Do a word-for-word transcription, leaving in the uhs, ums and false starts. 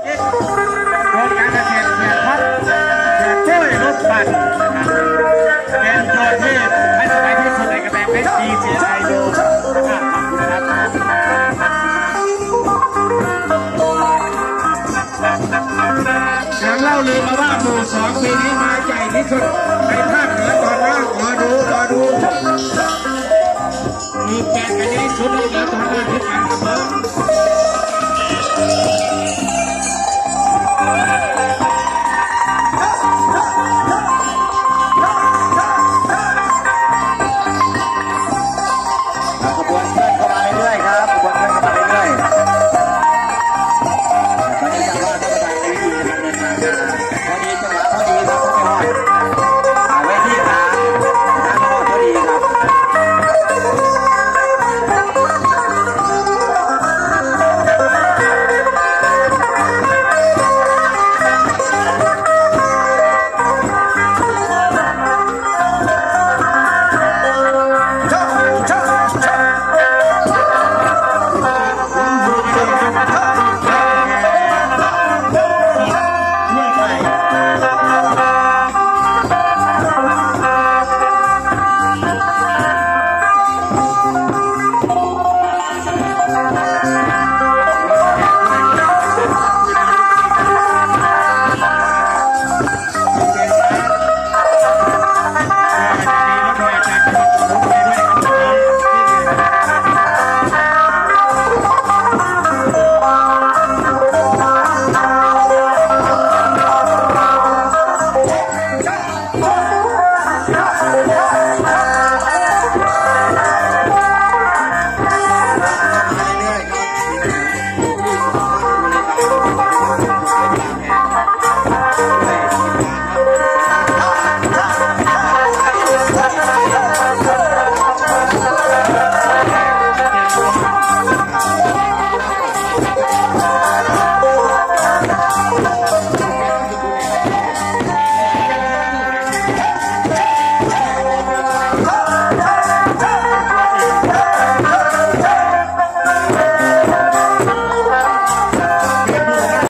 โครงการเกษตรแจกพัดแจกกล้วยรถบัสเป็นโจทย์ที่ให้สบายที่สุดในกระแสเป็นดีเจไอโดนะครับยังเล่าลืมมาว่าหมู่สองปีนี้มาใหญ่ที่สุดในภาคเหนือตอนล่างรอดูรอดูหมู่แปดกันที่สุดในเหนือตอนล่างที่กันครับผม